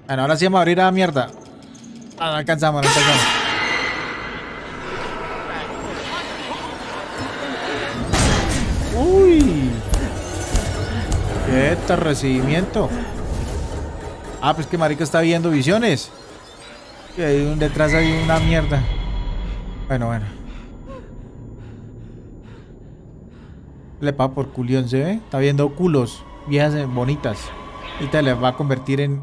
Bueno, ahora sí vamos a abrir a la mierda. Ah, no alcanzamos, no alcanzamos. Uy. ¿Qué recibimiento? Ah, pues que marica está viendo visiones. Y ahí detrás hay una mierda. Bueno. Le paga por culión, ¿se ve? Está viendo culos. Viejas bonitas. Y te le va a convertir en...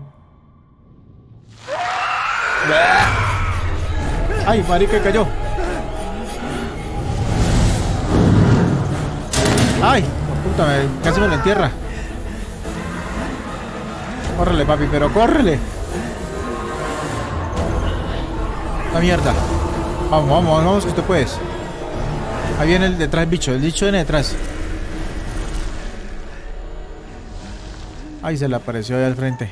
¡Ay, marica, cayó! ¡Ay! Puta, casi me lo entierra. Córrele, papi, pero córrele. La mierda. Vamos, que usted puedes. Ahí viene el detrás el bicho viene detrás. Ay, se le apareció ahí al frente.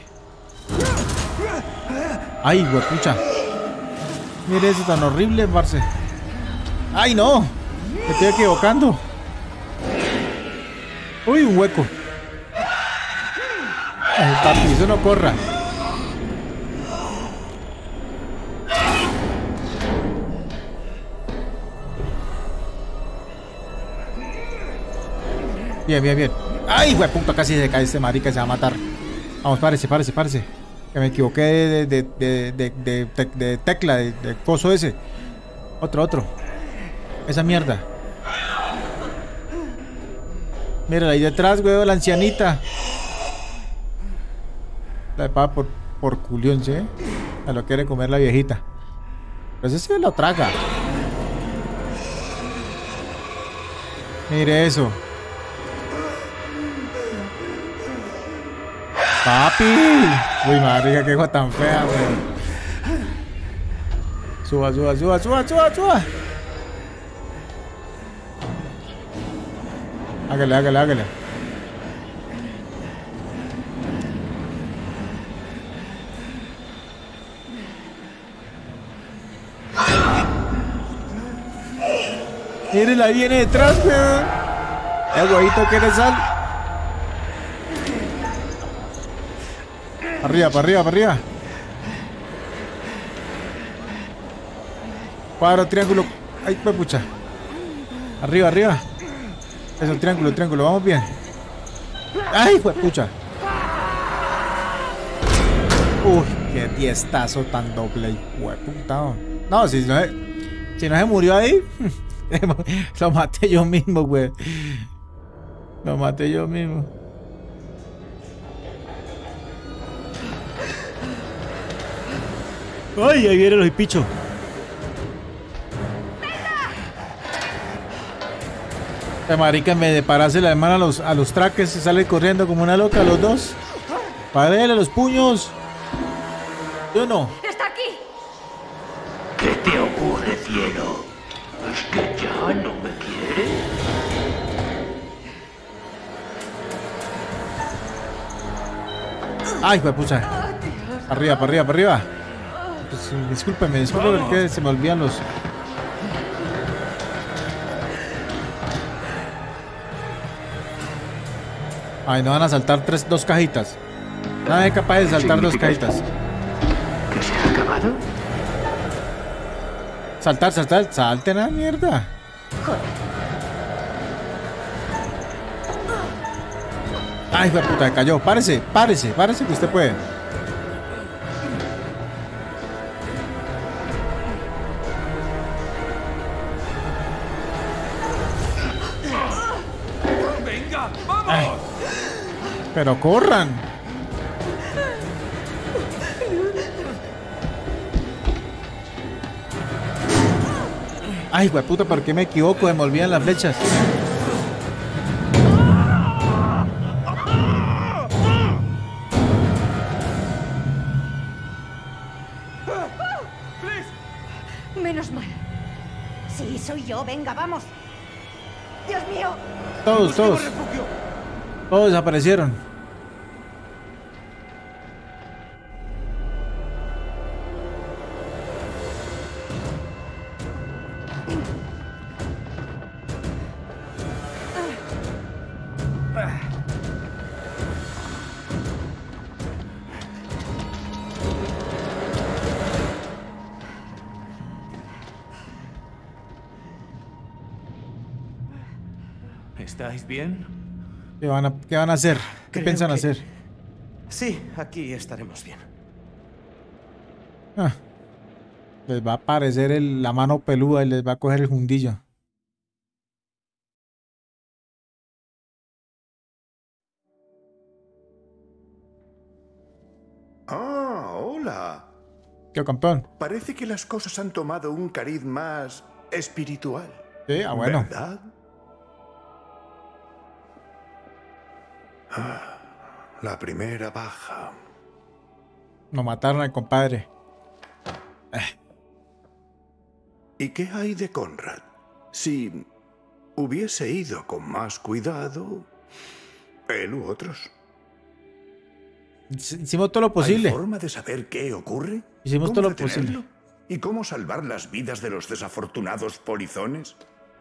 Ay, huepucha. Mire eso tan horrible, parce. Ay, no. Me estoy equivocando. Uy, un hueco. Ay, papi, eso no corra. Bien. Ay, hueputa, casi se cae este marica, se va a matar. Vamos, párese. Que me equivoqué de tecla, de coso ese. Otro. Esa mierda. Mira, ahí detrás, güey, la ancianita. La de paga por culión, ¿sí? Se lo quiere comer la viejita. Pero ese sí lo traga. Mire eso. Papi. Uy, marica, qué cosa tan fea, güey. Suba. Hágale. Mírela, viene detrás, weón. El huevito quiere sal. Para arriba. Cuadro, triángulo. Ay, pues pucha. Arriba. Eso, triángulo. Vamos bien. Ay, pues pucha. Uy, qué diestazo tan doble. Hueputa. No, si no se murió ahí. Lo maté yo mismo, güey. Ay, ahí viene los pichos. La marica, en vez de pararse la mano a los traques, se sale corriendo como una loca, los dos. Párele los puños. Yo no. ¡Está aquí! ¿Qué te ocurre, cielo? ¿Es que ya no me quieres? Ay, pucha. Arriba. Pues, discúlpeme porque se me olvidan los... Ay, no van a saltar dos cajitas. Nadie es capaz de saltar dos cajitas. ¿Que se ha acabado? Salten a la mierda. Ay, hijo de puta, cayó. Párese que usted puede. ¡Venga, vamos! Ay, pero corran. Ay, hijo de puta, ¿por qué me equivoco? Me olvidan las flechas. Menos mal. Sí, soy yo. Venga, vamos. Dios mío. Todos desaparecieron. ¿Estáis bien? ¿Qué van a hacer? ¿Qué Creo piensan que- hacer? Sí, aquí estaremos bien. Ah, les va a aparecer la mano peluda y les va a coger el fundillo. Ah, hola. ¿Qué, campeón? Parece que las cosas han tomado un cariz más espiritual. Sí, bueno. ¿Verdad? Ah, la primera baja. Nos mataron al compadre. ¿Y qué hay de Conrad? Si hubiese ido con más cuidado, él u otros. Hicimos todo lo posible. ¿Hay forma de saber qué ocurre? Hicimos ¿Cómo todo lo detenerlo? posible. ¿Y cómo salvar las vidas de los desafortunados polizones?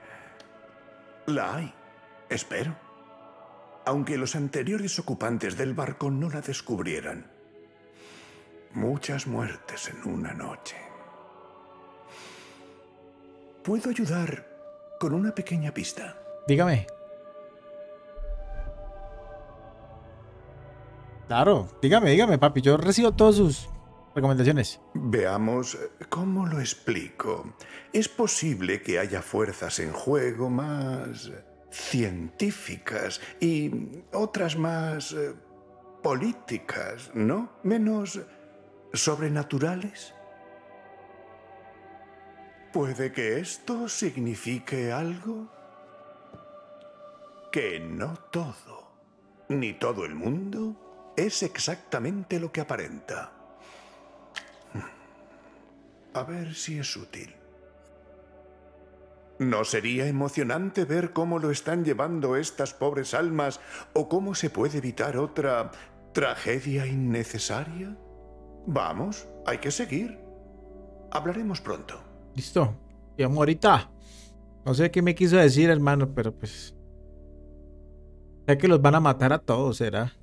La hay, espero. Aunque los anteriores ocupantes del barco no la descubrieran. Muchas muertes en una noche. Puedo ayudar con una pequeña pista. Dígame. Claro, dígame, papi. Yo recibo todas sus recomendaciones. Veamos cómo lo explico. Es posible que haya fuerzas en juego más científicas y otras más políticas, ¿no? Menos sobrenaturales. ¿Puede que esto signifique algo? Que no todo, ni todo el mundo, es exactamente lo que aparenta. A ver si es útil. ¿No sería emocionante ver cómo lo están llevando estas pobres almas o cómo se puede evitar otra tragedia innecesaria? Vamos, hay que seguir. Hablaremos pronto. Listo. Y vamos ahorita. No sé qué me quiso decir, hermano, pero pues... sé que los van a matar a todos, ¿será?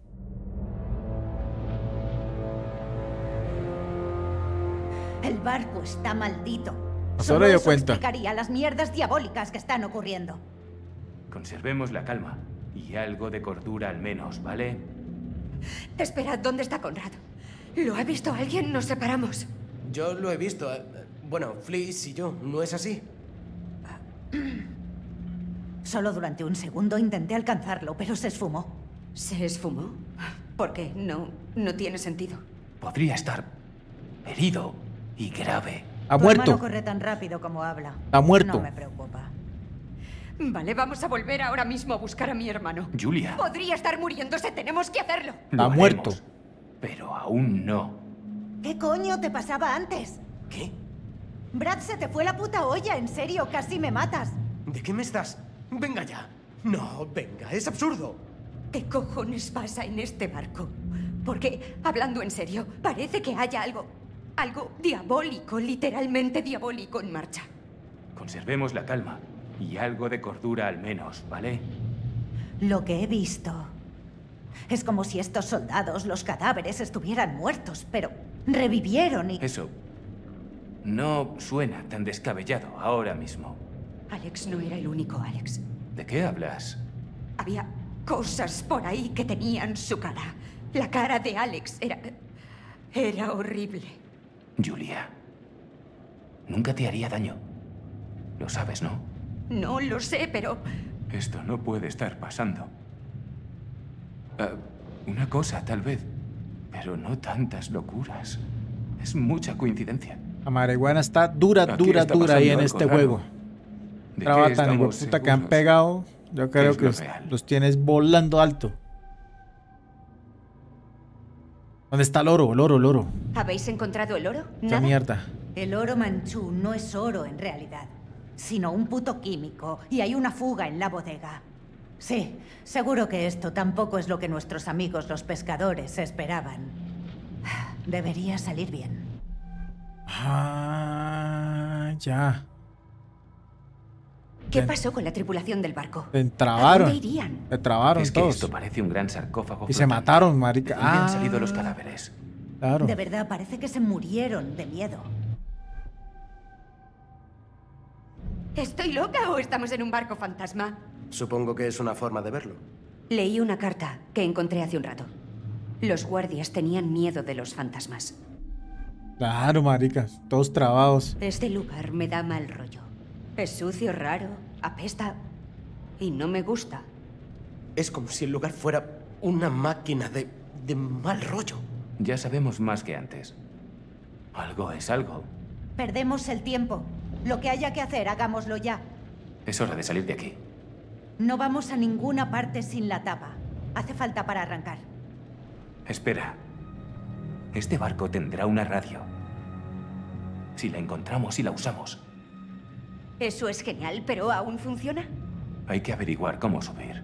El barco está maldito. Hasta Solo ahora dio eso cuenta. explicaría las mierdas diabólicas que están ocurriendo. Conservemos la calma y algo de cordura al menos, ¿vale? Espera, ¿dónde está Conrad? ¿Lo ha visto alguien? Nos separamos. Yo lo he visto. Bueno, Fleece y yo, ¿no es así? Solo durante un segundo intenté alcanzarlo, pero se esfumó. ¿Se esfumó? ¿Por qué? No tiene sentido. Podría estar herido y grave. Ha Tu muerto. hermano corre tan rápido como habla. Está muerto. No me preocupa. Vale, vamos a volver ahora mismo a buscar a mi hermano. Julia. Podría estar muriéndose, tenemos que hacerlo. Lo Está muerto. haremos, pero aún no. ¿Qué coño te pasaba antes? ¿Qué? Brad, se te fue la puta olla, en serio, casi me matas. ¿De qué me estás? Venga ya. No, venga, es absurdo. ¿Qué cojones pasa en este barco? Porque, hablando en serio, parece que haya algo diabólico, literalmente diabólico en marcha. Conservemos la calma y algo de cordura al menos, ¿vale? Lo que he visto es como si estos soldados, los cadáveres, estuvieran muertos, pero revivieron y... Eso no suena tan descabellado ahora mismo. Alex no era el único Alex. ¿De qué hablas? Había cosas por ahí que tenían su cara. La cara de Alex era horrible. Julia, nunca te haría daño. Lo sabes, ¿no? No lo sé, pero Esto no puede estar pasando. Una cosa, tal vez, pero no tantas locuras. Es mucha coincidencia. La marihuana está dura, Aquí dura, está dura ahí pasando en algo este raro. juego. ¿De Traba qué tan estamos hijueputa que han seguros? pegado. Yo creo Es que lo real. los tienes volando alto. ¿Dónde está el oro? El oro, el oro. ¿habéis encontrado el oro? Esa ¿Nada? mierda. El oro manchú no es oro en realidad, sino un puto químico, y hay una fuga en la bodega. Sí, seguro que esto tampoco es lo que nuestros amigos los pescadores esperaban. Debería salir bien. Ah, ya. ¿Qué Ven. pasó con la tripulación del barco? Se ¿A entrabaron. dónde irían? Se trabaron Es que todos. esto parece un gran sarcófago. Y se flotante. mataron, marica. ¿De dónde han salido los cadáveres? Claro. De verdad, parece que se murieron de miedo. ¿Estoy loca o estamos en un barco fantasma? Supongo que es una forma de verlo. Leí una carta que encontré hace un rato. Los guardias tenían miedo de los fantasmas. Claro, maricas, todos trabados. Este lugar me da mal rollo. Es sucio, raro, apesta y no me gusta. Es como si el lugar fuera una máquina de mal rollo. Ya sabemos más que antes. Algo es algo. Perdemos el tiempo. Lo que haya que hacer, hagámoslo ya. Es hora de salir de aquí. No vamos a ninguna parte sin la tapa. Hace falta para arrancar. Espera. Este barco tendrá una radio. Si la encontramos y la usamos, Eso es genial, pero ¿aún funciona? hay que averiguar cómo subir.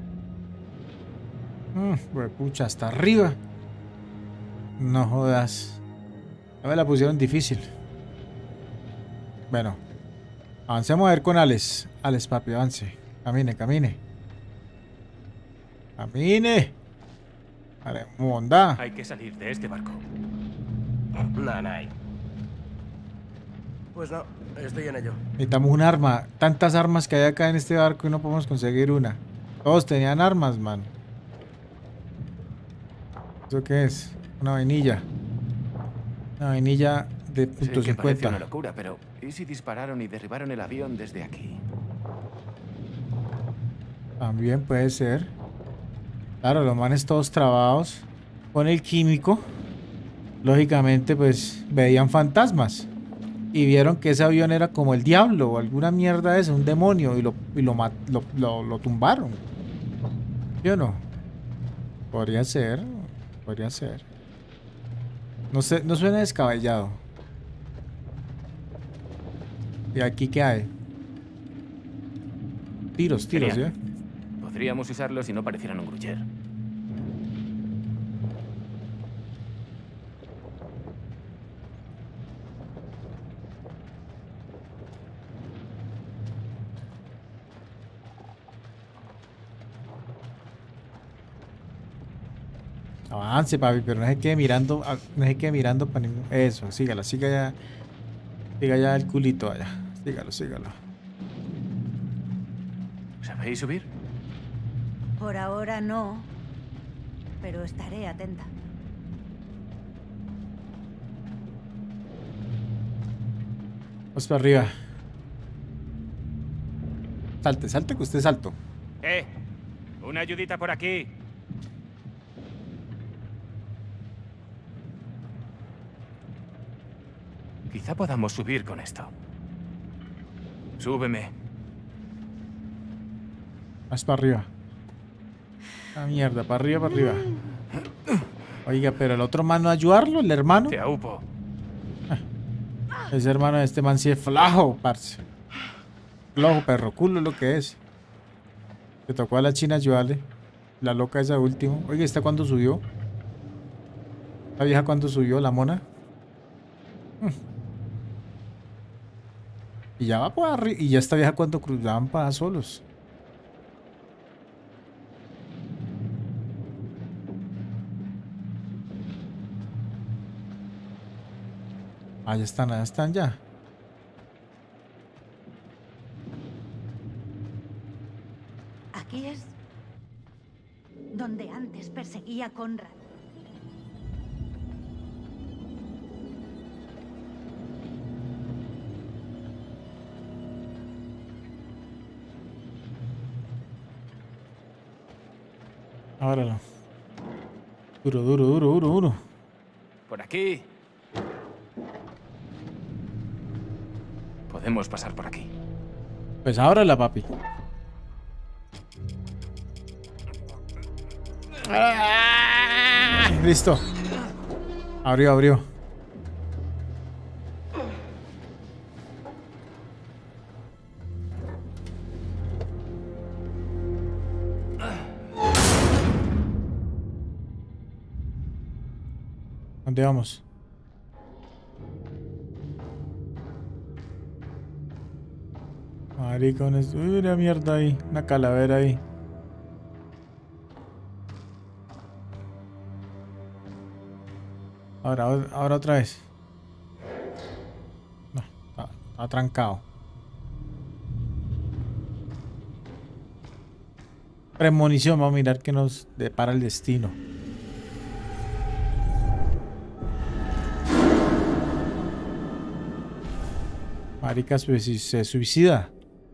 Pucha, hasta arriba. No jodas. Ya me la pusieron difícil. Bueno. Avancemos a ver con Alex. Alex, papi, avance. Camine, camine. Camine. Vale, monda. Hay que salir de este barco. Nanay. Pues no, estoy en ello. Necesitamos un arma. Tantas armas que hay acá en este barco y no podemos conseguir una. Todos tenían armas, man. ¿Eso qué es? Una vainilla. Una vainilla de Sé que parece una .50. locura, pero ¿y si dispararon y derribaron el avión desde aquí? También puede ser. Claro, los manes todos trabados con el químico. Lógicamente, pues veían fantasmas. Y vieron que ese avión era como el diablo o alguna mierda de eso, un demonio. Y lo tumbaron. ¿Sí o no? Podría ser. Podría ser. No sé, no suena descabellado. ¿Y aquí qué hay? Tiros, tiros, Genial. ¿sí? Podríamos usarlos si no parecieran un gruyer. Avance, papi, pero no se quede mirando, no se quede mirando para ningún... Eso, sígalo, siga ya el culito allá. Sígalo, sígalo. ¿Sabéis subir? Por ahora no, pero estaré atenta. Vamos para arriba. Salte, salte, que usted salto. Una ayudita por aquí. Quizá podamos subir con esto. Súbeme. Más para arriba. Ah, mierda, para arriba, para arriba. Oiga, pero el otro man no ayudarlo, el hermano. Te aupo. Ese hermano de este man sí es flajo, parce. Flojo, perro culo lo que es. Le tocó a la china ayudarle. La loca esa última. Oiga, ¿esta cuándo subió? ¿La vieja cuándo subió? ¿La mona? Y ya va por arriba. Y ya esta vieja cuando cruzaban para solos. Ah, ya están ya. Aquí es donde antes perseguía a Conrad. Ábralo. Duro, duro, duro, duro, duro. Por aquí. Podemos pasar por aquí. Pues ábrala, papi. Listo. Abrió, abrió. ¿Dónde vamos? Maricones. Uy, una mierda ahí. Una calavera ahí. Ahora otra vez. No, está trancado. Premonición, vamos a mirar qué nos depara el destino. Marica se suicida.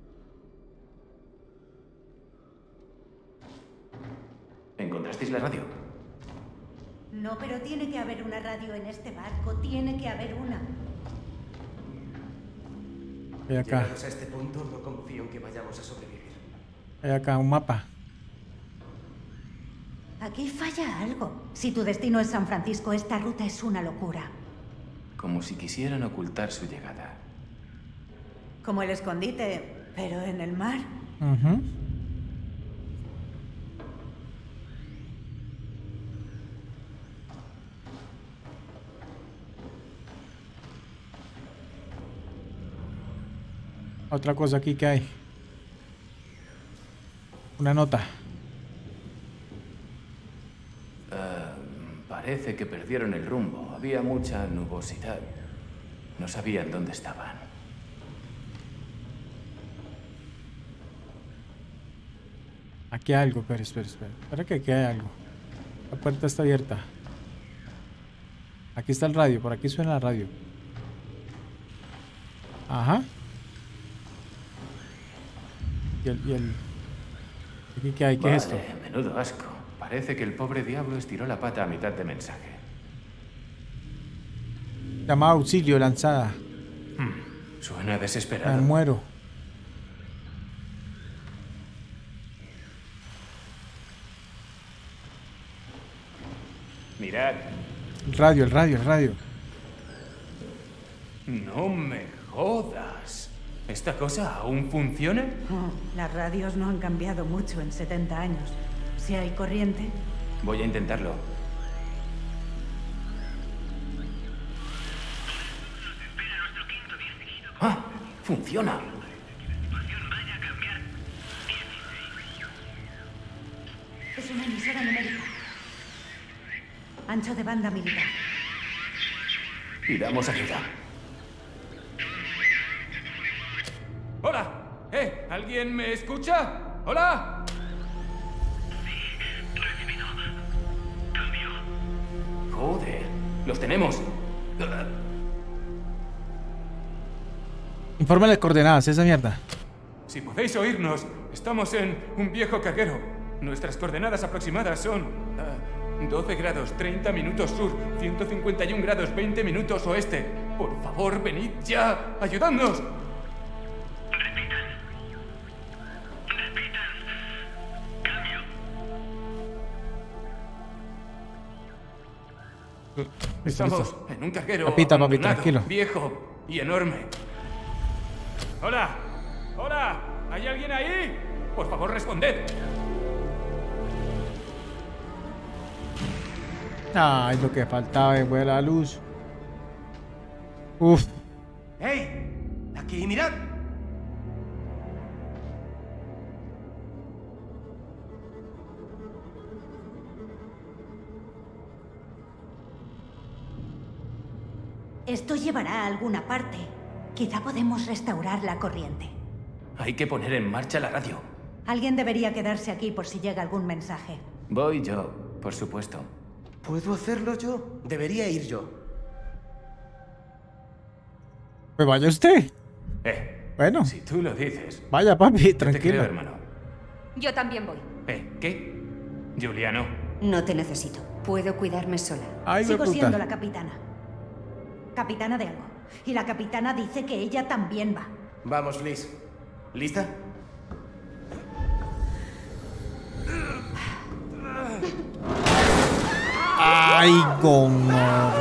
¿Encontrasteis la radio? No, pero tiene que haber una radio en este barco. Tiene que haber una. Hay acá. Llegados a este punto, no confío en que vayamos a sobrevivir. Hay acá un mapa. Aquí falla algo. Si tu destino es San Francisco, esta ruta es una locura. Como si quisieran ocultar su llegada. Como el escondite, pero en el mar. Ujú. Otra cosa aquí que hay. Una nota. Parece que perdieron el rumbo. Había mucha nubosidad. No sabían dónde estaban. Aquí hay algo, espera. Espera que aquí hay algo. La puerta está abierta. Aquí está el radio, por aquí suena la radio. Ajá. Y el... ¿Aquí qué hay? ¿Qué es esto? Menudo asco. Parece que el pobre diablo estiró la pata a mitad de mensaje. Llamada auxilio lanzada. Suena Me desesperado. muero. Mirad. El radio. No me jodas. ¿Esta cosa aún funciona? Oh, las radios no han cambiado mucho en 70 años. Si hay corriente... Voy a intentarlo. ¡Ah! ¡Funciona! Es una emisora numérica. Ancho de banda militar. Pidamos ayuda. ¡Hola! ¿Alguien me escucha? ¡Hola! Joder, los tenemos. Informe las coordenadas, esa mierda. Si podéis oírnos, estamos en un viejo carguero. Nuestras coordenadas aproximadas son 12 grados 30 minutos sur, 151 grados 20 minutos oeste. Por favor, venid ya. ¡Ayudadnos! Estamos en un carguero Papita, abandonado, tranquilo. viejo y enorme. ¡Hola! ¡Hola! ¿Hay alguien ahí? Por favor, responded. Ay, lo que faltaba, fue la luz. Uf. ¡Hey! Aquí, mirad. Esto llevará a alguna parte. Quizá podemos restaurar la corriente. Hay que poner en marcha la radio. Alguien debería quedarse aquí por si llega algún mensaje. Voy yo, por supuesto. ¿Puedo hacerlo yo? Debería ir yo. Pues vaya usted. Bueno. Si tú lo dices. Vaya, papi, Yo te tranquilo. creo, hermano. Yo también voy. ¿Qué? Juliano. No te necesito. Puedo cuidarme sola. Ay, Sigo puta. siendo la capitana. Capitana de algo. Y la capitana dice que ella también va. Vamos, Liz. ¿Lista? Ay, gono.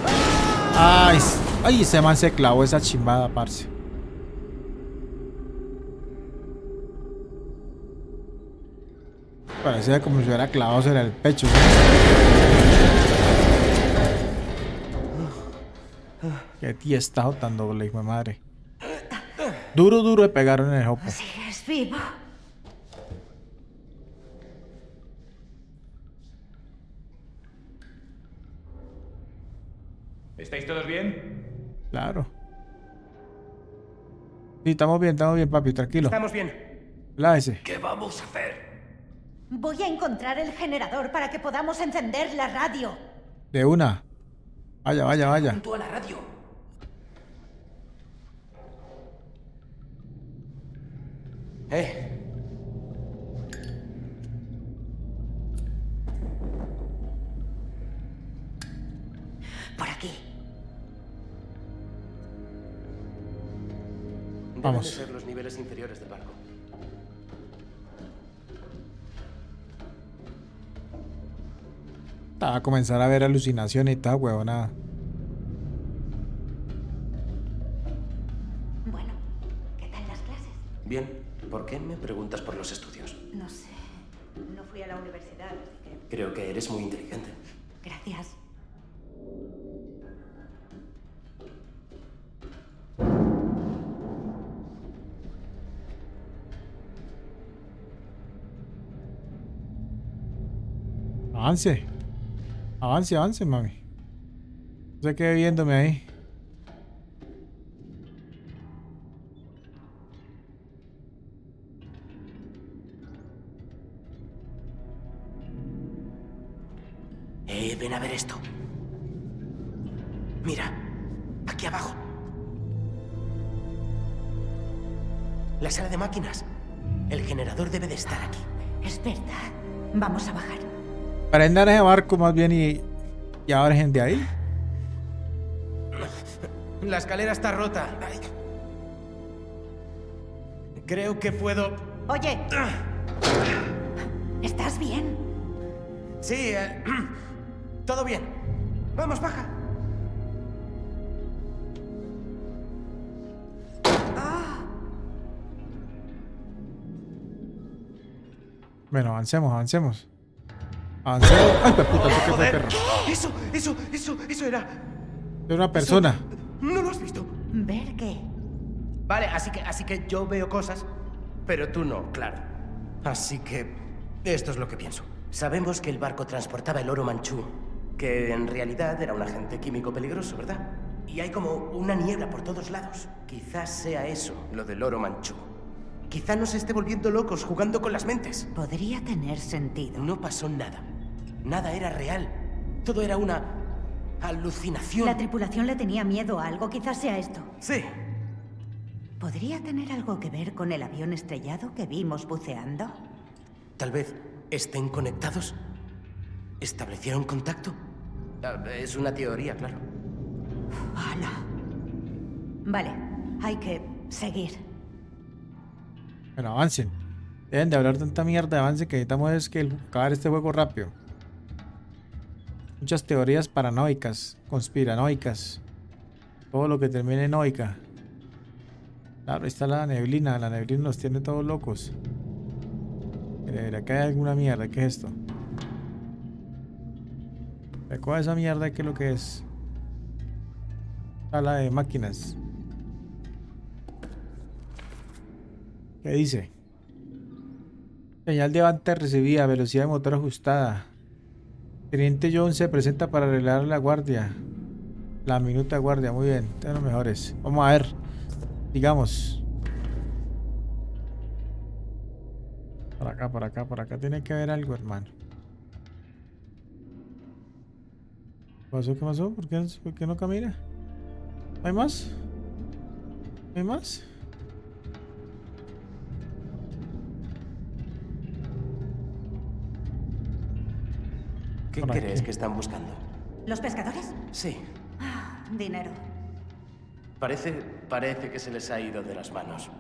Ay, ese man se clavó esa chimbada, parce. Parecía como si hubiera clavado en el pecho. Qué tía está tan doble, hijo de madre. Duro le pegaron en el jopo. Sigues vivo. ¿Estáis todos bien? Claro. Sí, estamos bien, papi, tranquilo. Estamos bien. Láese. ¿Qué vamos a hacer? Voy a encontrar el generador para que podamos encender la radio. De una. Vaya, vaya, vaya. Junto a la radio. Por aquí. Deben de ser los niveles inferiores del barco. Va a comenzar a ver alucinaciones y tal, huevonada. Bueno, ¿qué tal las clases? Bien, ¿por qué me preguntas por los estudios? No sé. No fui a la universidad, así que... Creo que eres muy inteligente. Gracias. Avance. Avance, avance, mami. No se quede viéndome ahí. Ven a ver esto. Mira, aquí abajo. La sala de máquinas. El generador debe de estar aquí. Es verdad. Vamos a bajar. Prendan ese barco más bien y ahora gente ahí. La escalera está rota. Ay. Creo que puedo... Oye. ¿Estás bien? Sí, todo bien. Vamos, baja. Bueno, avancemos, avancemos. Avancemos. ¡Ay, puta! ¿Eso qué fue, perro? Eso era... Es una persona. ¿No lo has visto? ¿Ver qué? Vale, así que yo veo cosas, pero tú no, claro. Así que esto es lo que pienso. Sabemos que el barco transportaba el oro manchú, que en realidad era un agente químico peligroso, ¿verdad? Y hay como una niebla por todos lados. Quizás sea eso, lo del oro manchú. Quizá nos esté volviendo locos jugando con las mentes. Podría tener sentido. No pasó nada. Nada era real. Todo era una alucinación. La tripulación le tenía miedo a algo. Quizás sea esto. Sí. ¿Podría tener algo que ver con el avión estrellado que vimos buceando? Tal vez estén conectados. ¿Establecieron contacto? Es una teoría, claro. ¡Hala! Vale, hay que seguir. Bueno, avancen. Deben de hablar tanta mierda de avance que necesitamos es que acabar este juego rápido. Muchas teorías paranoicas, conspiranoicas. Todo lo que termine en noica. Claro, ahí está la neblina nos tiene todos locos. Mira, acá hay alguna mierda, ¿qué es esto? Recoge esa mierda, ¿qué es lo que es? Sala de máquinas. ¿Qué dice? Señal de avance recibida, velocidad de motor ajustada. Teniente Jones se presenta para arreglar la guardia. La minuta de guardia, muy bien, de los mejores. Vamos a ver, digamos. Por acá tiene que haber algo, hermano. ¿Qué pasó? ¿Por qué no camina? ¿Hay más? ¿Hay más? ¿Qué crees que están buscando? ¿Los pescadores? Sí. Dinero. Parece que se les ha ido de las manos.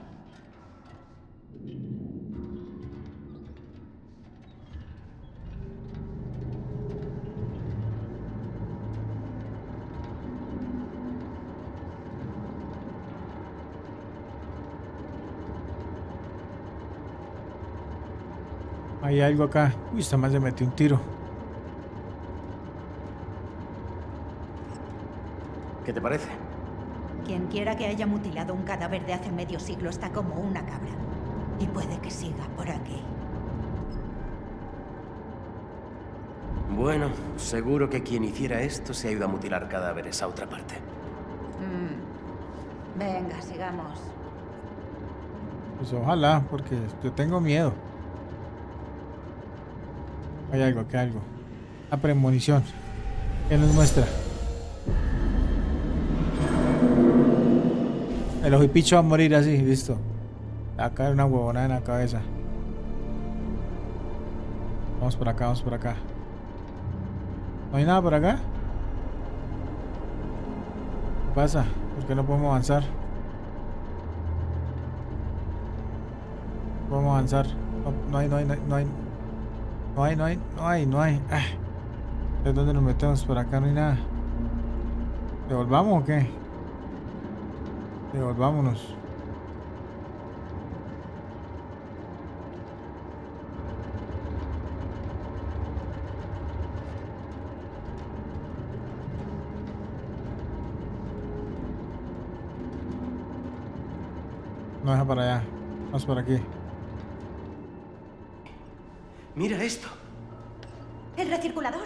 Hay algo acá. Uy, esta más se metió un tiro. ¿Qué te parece? Quien quiera que haya mutilado un cadáver de hace medio siglo está como una cabra. Y puede que siga por aquí. Bueno, seguro que quien hiciera esto se ha ido a mutilar cadáveres a otra parte. Venga, sigamos. Pues ojalá, porque yo tengo miedo. Hay algo, aquí hay algo. La premonición. ¿Qué nos muestra? El ojipicho va a morir así, listo. Acá hay una huevona en la cabeza. Vamos por acá, vamos por acá. ¿No hay nada por acá? ¿Qué pasa? ¿Por qué no podemos avanzar? No podemos avanzar. No hay. Ah. ¿De dónde nos metemos? Por acá no hay nada. ¿Devolvamos o qué? Devolvámonos. No deja para allá. Vamos por aquí. Mira esto. El recirculador.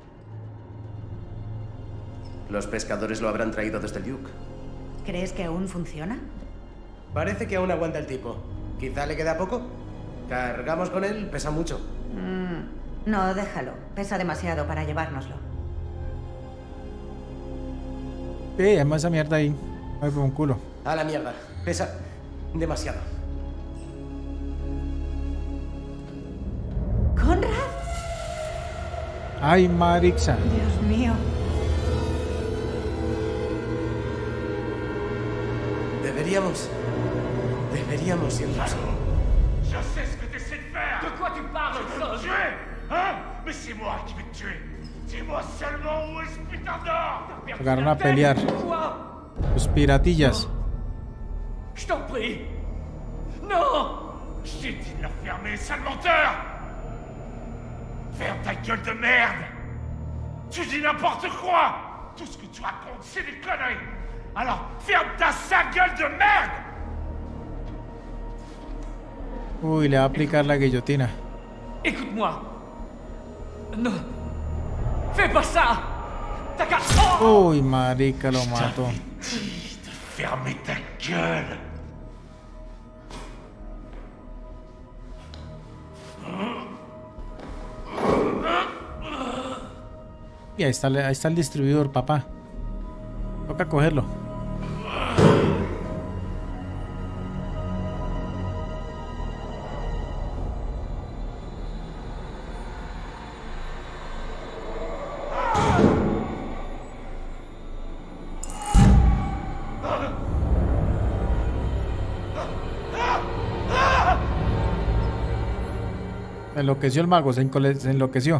Los pescadores lo habrán traído desde el Duke. ¿Crees que aún funciona? Parece que aún aguanta el tipo. Quizá le queda poco. Cargamos con él, pesa mucho. No, déjalo. Pesa demasiado para llevárnoslo. Sí, además esa mierda ahí. Ay, por un culo. A la mierda. Pesa demasiado. ¡Conrad! Ay, Marixa. Dios mío. Deberíamos irnos. Je sais ce que tu essaies de faire. De quoi tu parles, Claude? Tuer, hein? Mais c'est moi qui vais te tuer. Dis-moi seulement où est ce putain d'or. Llegaron a pelear. Los piratillas. Je t'en prie. Non. Je t'ai dit de la fermer, sale menteur. Ferme ta gueule de merde. Tu dis n'importe quoi. Tout ce que tu racontes, c'est des conneries. Alors, ferme ta sale gueule de merde. Uy, le va a aplicar la guillotina. Écoute-moi. Non. Fais pas ça. T'as qu'à... Uy, marica, lo mató. Dis de fermer ta gueule. Y ahí está el distribuidor, papá. Toca cogerlo. Se enloqueció el mago, se enloqueció.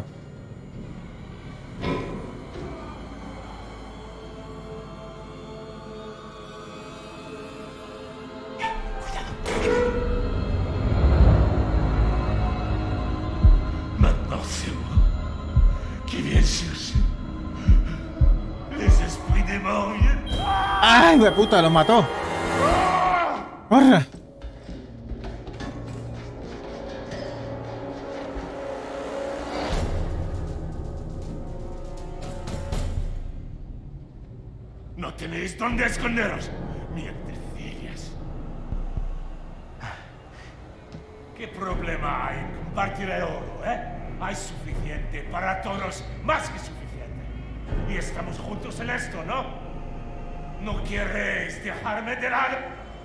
Maintenant, c'est moi qui viens chercher les esprits des morts. ¡Ay, de puta! ¡Lo mató! ¡Corra! No tenéis dónde esconderos, mierdecillas. ¿Qué problema hay en compartir el oro, Hay suficiente para todos, más que suficiente. Y estamos juntos en esto, ¿no? ¿No queréis dejarme de lado?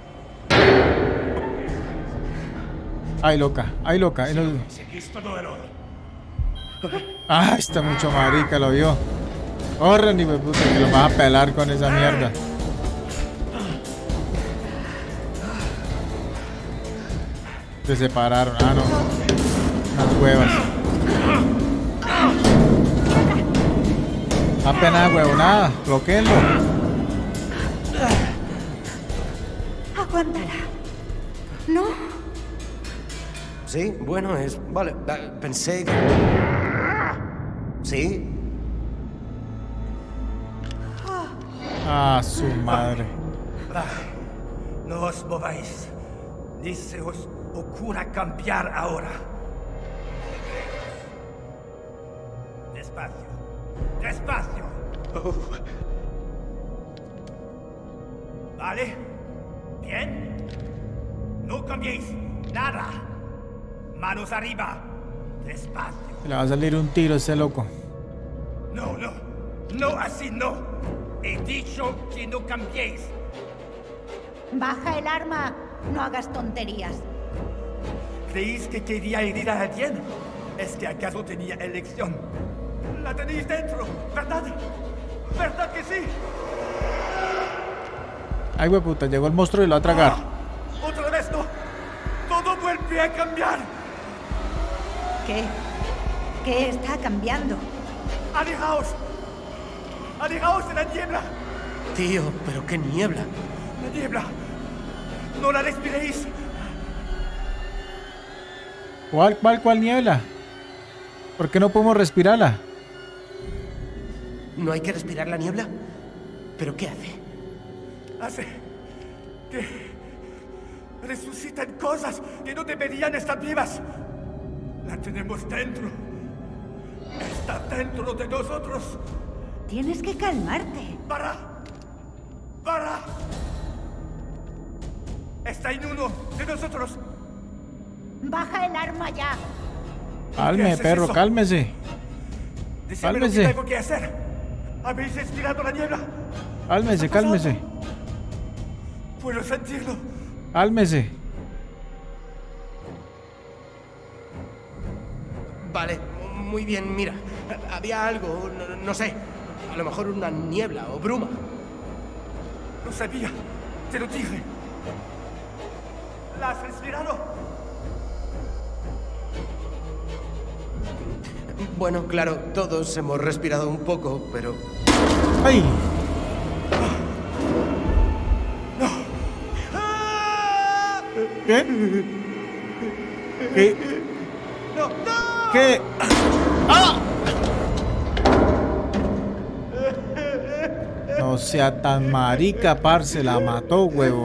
¡Ay, loca! ¡Ay, loca! Seguís todo el oro. ¡Ah, está mucho marica! Lo vio. ¡Corre, ni me puta! Que lo vas a pelar con esa mierda. Se separaron. Ah, no. Unas huevas. Apenas huevonada. Bloqueenlo. Aguantará. ¿No? Sí, bueno, es... Vale, pensé que... Sí. Ah, su madre. No os mováis, ni se os ocurra cambiar ahora. Despacio, despacio. ¿Vale? ¿Bien? No cambiéis nada. Manos arriba. Despacio. Le va a salir un tiro a este loco. No, no. No, así no. He dicho que no cambiéis. Baja el arma. No hagas tonterías. ¿Creéis que quería herir a alguien? ¿Es que acaso tenía elección? La tenéis dentro, ¿verdad? ¿Verdad que sí? Ay, hueputa, llegó el monstruo y lo va a tragar. Otra vez no. Todo vuelve a cambiar. ¿Qué? ¿Qué está cambiando? ¡Alejaos! ¡Alejaos de la niebla! Tío, pero qué niebla. ¡La niebla! ¡No la respiréis! ¿Cuál niebla? ¿Por qué no podemos respirarla? ¿No hay que respirar la niebla? ¿Pero qué hace? Hace que resucitan cosas que no deberían estar vivas. La tenemos dentro. Está dentro de nosotros. Tienes que calmarte. ¡Para! ¡Para! Está en uno de nosotros. Baja el arma ya. Calme, perro, eso? cálmese. Decidme lo que Cálmese. tengo que hacer. ¿Habéis estirado la niebla? Cálmese, cálmese. Puedo sentirlo. Cálmese. Vale, muy bien, mira. Había algo, no sé. A lo mejor una niebla o bruma. Lo sabía. Te lo dije. ¿La has respirado? Bueno, claro, todos hemos respirado un poco, pero... ¡Ay! ¿Qué? ¿Qué? ¡No! ¡No! ¿Qué? ¡Ah! No sea tan marica, parce, la mató, huevo.